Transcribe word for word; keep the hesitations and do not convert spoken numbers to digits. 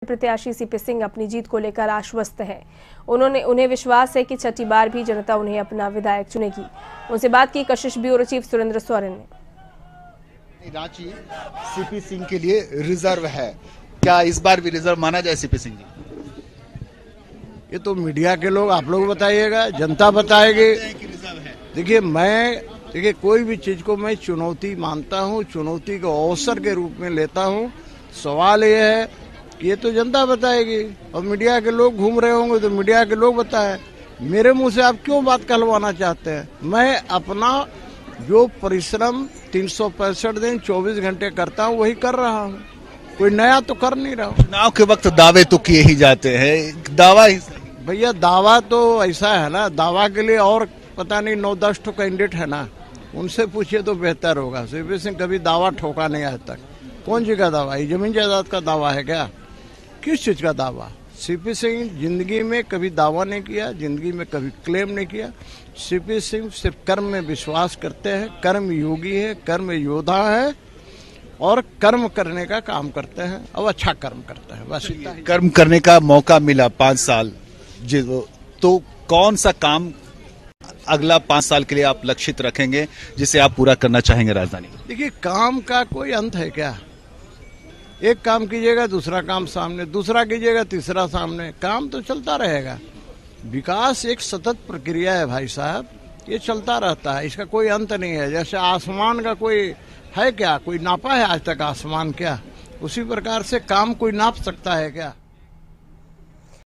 प्रत्याशी सीपी सिंह अपनी जीत को लेकर आश्वस्त हैं। उन्होंने उन्हें विश्वास है कि छठी बार भी जनता उन्हें अपना विधायक चुनेगी। उनसे बात की कशिश ब्यूरो चीफ सुरेंद्र सोरेन ने। रांची सीपी सिंह के लिए रिजर्व है, क्या इस बार भी रिजर्व माना जाए सीपी सिंह जी? ये तो मीडिया के लोग, आप लोग बताइएगा, जनता बताएगी। देखिए, मैं देखिए कोई भी चीज को मैं चुनौती मानता हूँ, चुनौती को अवसर के रूप में लेता हूँ। सवाल ये है कि ये तो जनता बताएगी, और मीडिया के लोग घूम रहे होंगे तो मीडिया के लोग बताए। मेरे मुंह से आप क्यों बात कहलवाना चाहते हैं? मैं अपना जो परिश्रम तीन सौ पैंसठ दिन चौबीस घंटे करता हूँ वही कर रहा हूँ, कोई नया तो कर नहीं रहा हूँ। चुनाव के वक्त दावे तो किए ही जाते हैं, दावा ही भैया, दावा तो ऐसा है ना, दावा के लिए और पता नहीं नौ दस ठो कैंडिडेट है ना, उनसे पूछिए तो बेहतर होगा। सीपी सिंह कभी दावा ठोका नहीं आज तक। कौन सी का दावा? ये जमीन जायदाद का दावा है क्या? किस चीज का दावा? सीपी सिंह जिंदगी में कभी दावा नहीं किया, जिंदगी में कभी क्लेम नहीं किया। सीपी सिंह सिर्फ कर्म में विश्वास करते हैं, कर्म योगी है, कर्म योद्धा है, और कर्म करने का काम करते हैं, और अच्छा कर्म करते हैं। बस कर्म करने का मौका मिला पांच साल, तो कौन सा काम अगला पांच साल के लिए आप लक्षित रखेंगे जिसे आप पूरा करना चाहेंगे राजधानी? देखिए, काम का कोई अंत है क्या? एक काम कीजिएगा, दूसरा काम सामने, दूसरा कीजिएगा, तीसरा सामने, काम तो चलता रहेगा। विकास एक सतत प्रक्रिया है भाई साहब, ये चलता रहता है, इसका कोई अंत नहीं है। जैसे आसमान का कोई है क्या? कोई नापा है आज तक आसमान क्या? उसी प्रकार से काम कोई नाप सकता है क्या?